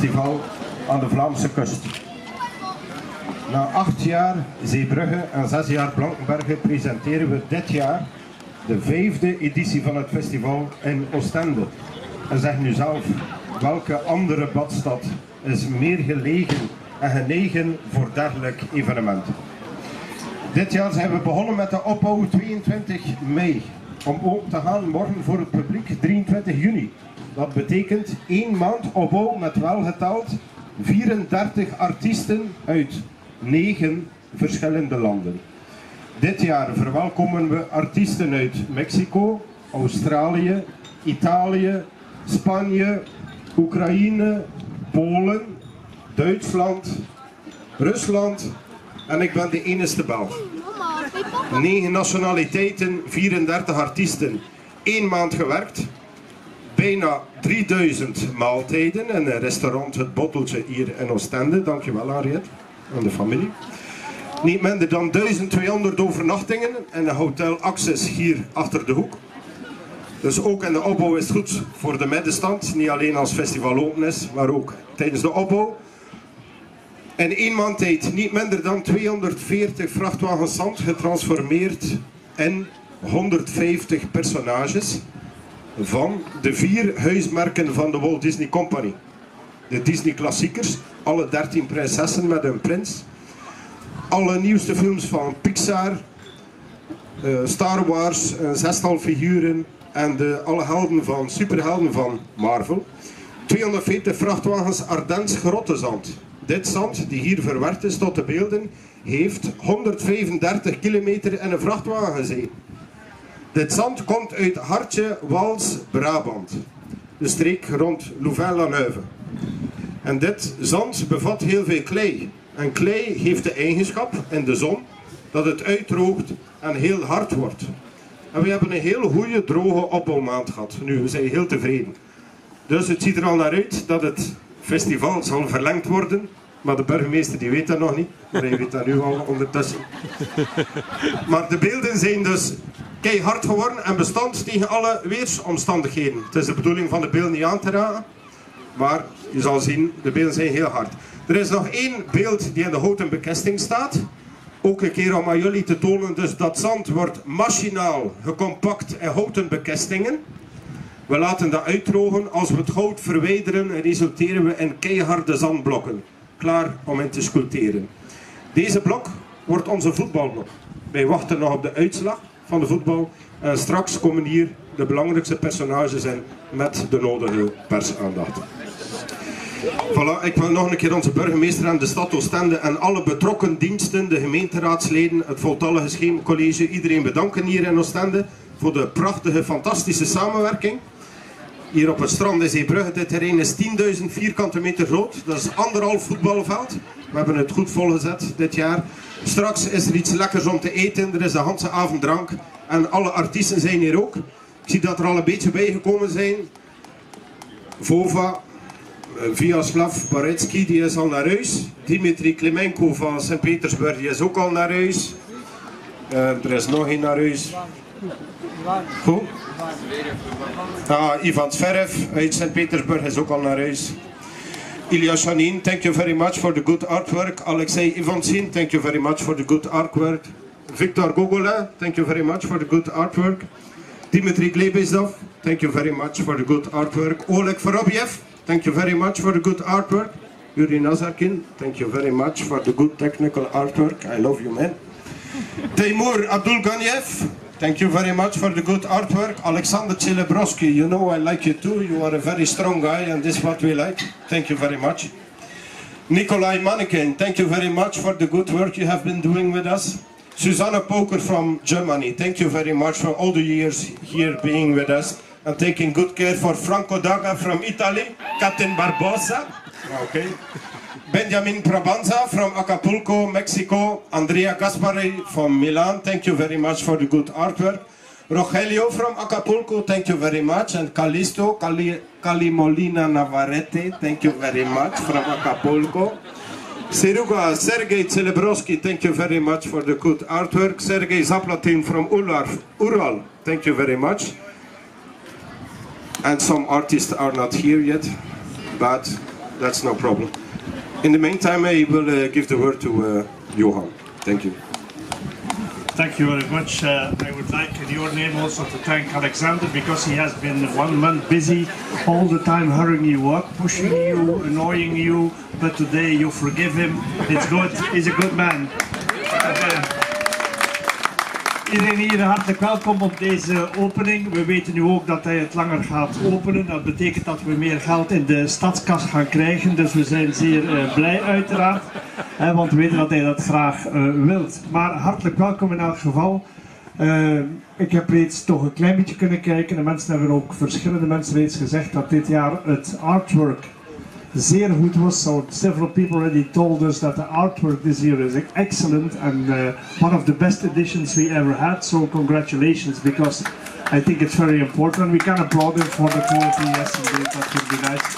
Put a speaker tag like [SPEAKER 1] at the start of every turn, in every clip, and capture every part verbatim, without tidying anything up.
[SPEAKER 1] festival aan de Vlaamse kust. Na acht jaar Zeebrugge en zes jaar Blankenberge presenteren we dit jaar de vijfde editie van het festival in Oostende. En zeg nu zelf, welke andere badstad is meer gelegen en genegen voor dergelijk evenement? Dit jaar zijn we begonnen met de opbouw tweeëntwintig mei, om open te gaan morgen voor het publiek drieëntwintig juni. Dat betekent één maand opbouw met welgeteld vierendertig artiesten uit negen verschillende landen. Dit jaar verwelkomen we artiesten uit Mexico, Australië, Italië, Spanje, Oekraïne, Polen, Duitsland, Rusland en ik ben de enige Belg. negen nationaliteiten, vierendertig artiesten, één maand gewerkt, bijna drieduizend maaltijden in een restaurant Het Botteltje hier in Oostende. Dankjewel Henriette en de familie. Niet minder dan duizend tweehonderd overnachtingen in een hotel Access hier achter de hoek. Dus ook in de opbouw is het goed voor de middenstand, niet alleen als festival open is, maar ook tijdens de opbouw. In één maand tijd niet minder dan tweehonderdveertig vrachtwagens zand getransformeerd in honderdvijftig personages van de vier huismerken van de Walt Disney Company. De Disney klassiekers, alle dertien prinsessen met een prins. Alle nieuwste films van Pixar, uh, Star Wars, een zestal figuren en de, alle helden van, superhelden van Marvel. tweehonderdveertig vrachtwagens Ardens grottenzand. Dit zand, die hier verwerkt is tot de beelden, heeft honderdvijfendertig kilometer in een vrachtwagen gezeten. Dit zand komt uit Hartje, Wals, Brabant. De streek rond Louvain-la-Neuve. En dit zand bevat heel veel klei. En klei heeft de eigenschap in de zon dat het uitdroogt en heel hard wordt. En we hebben een heel goede droge opbouwmaand gehad. Nu, we zijn heel tevreden. Dus het ziet er al naar uit dat het festival zal verlengd worden. Maar de burgemeester die weet dat nog niet. Maar hij weet dat nu al ondertussen. Maar de beelden zijn dus keihard geworden en bestand tegen alle weersomstandigheden. Het is de bedoeling van de beelden niet aan te raken. Maar je zal zien, de beelden zijn heel hard. Er is nog één beeld die in de houten bekesting staat. Ook een keer om aan jullie te tonen, dus dat zand wordt machinaal gecompact in houten bekestingen. We laten dat uitdrogen. Als we het goud verwijderen, resulteren we in keiharde zandblokken. Klaar om in te sculpteren. Deze blok wordt onze voetbalblok. Wij wachten nog op de uitslag van de voetbal. En straks komen hier de belangrijkste personages in met de nodige persaandacht. Voilà, ik wil nog een keer onze burgemeester en de stad Oostende en alle betrokken diensten, de gemeenteraadsleden, het voltallige scheemcollege, iedereen bedanken hier in Oostende voor de prachtige, fantastische samenwerking. Hier op het strand in Zeebrugge, dit terrein is tienduizend vierkante meter groot, dat is anderhalf voetbalveld. We hebben het goed volgezet dit jaar. Straks is er iets lekkers om te eten, er is de Hanse avonddrank en alle artiesten zijn hier ook. Ik zie dat er al een beetje bijgekomen zijn. Vova, Vyacheslav Baretsky, die is al naar huis. Dimitri Klemenko van Sint-Petersburg, die is ook al naar huis. Uh, er is nog één naar huis. Goed. Ah, Ivan Zverev uit Sint-Petersburg is ook al naar huis. Ilya Shanin, thank you very much for the good artwork. Alexei Ivansin, thank you very much for the good artwork. Victor Gogolin, thank you very much for the good artwork. Dmitry Glebezov, thank you very much for the good artwork. Oleg Vorobyev, thank you very much for the good artwork. Yuri Nazarkin, thank you very much for the good technical artwork. I love you, man. Teimur Abdulganiev, thank you very much for the good artwork. Alexander Celebrowski, you know I like you too. You are a very strong guy and this is what we like. Thank you very much. Nikolai Mannequin, thank you very much for the good work you have been doing with us. Susanna Poker from Germany, thank you very much for all the years here being with us and taking good care for Franco Daga from Italy, Captain Barbosa, okay. Benjamin Prabanza from Acapulco, Mexico, Andrea Gaspari from Milan, thank you very much for the good artwork. Rogelio from Acapulco, thank you very much, and Calisto, Cali, Calimolina Navarrete, thank you very much from Acapulco. Seruga, Sergei Celebrowski, thank you very much for the good artwork. Sergei Zaplatin from Ural, Ural, thank you very much. And some artists are not here yet, but that's no problem. In the meantime, I will uh, give the word to uh, Johan. Thank you.
[SPEAKER 2] Thank you very much. Uh, I would like in your name also to thank Alexander, because he has been one month busy all the time hurrying you up, pushing you, annoying you, but today you forgive him. It's good. He's a good man. Uh, Iedereen hier hartelijk welkom op deze opening. We weten nu ook dat hij het langer gaat openen. Dat betekent dat we meer geld in de stadskas gaan krijgen. Dus we zijn zeer uh, blij uiteraard. Hè, want we weten dat hij dat graag uh, wilt. Maar hartelijk welkom in elk geval. Uh, ik heb reeds toch een klein beetje kunnen kijken. De mensen hebben ook, verschillende mensen reeds gezegd dat dit jaar het artwork zeer goed was. So several people already told us that the artwork this year is excellent and uh, one of the best editions we ever had. So congratulations, because I think it's very important. We can applaud him for the quality. Yes, indeed, that would be nice.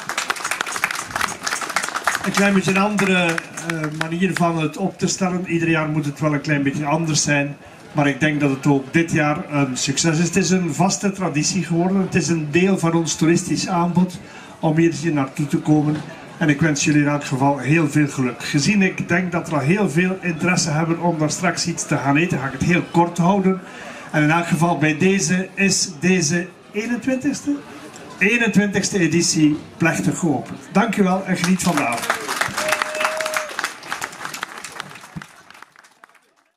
[SPEAKER 2] Een klein beetje een andere uh, manier van het op te stellen. Ieder jaar moet het wel een klein beetje anders zijn. Maar ik denk dat het ook dit jaar een succes is. Het is een vaste traditie geworden. Het is een deel van ons toeristisch aanbod om hier naartoe te komen. En ik wens jullie in elk geval heel veel geluk. Gezien ik denk dat er al heel veel interesse hebben om daar straks iets te gaan eten, ga ik het heel kort houden. En in elk geval bij deze is deze eenentwintigste? eenentwintigste editie plechtig geopend. Dankjewel en geniet van de avond.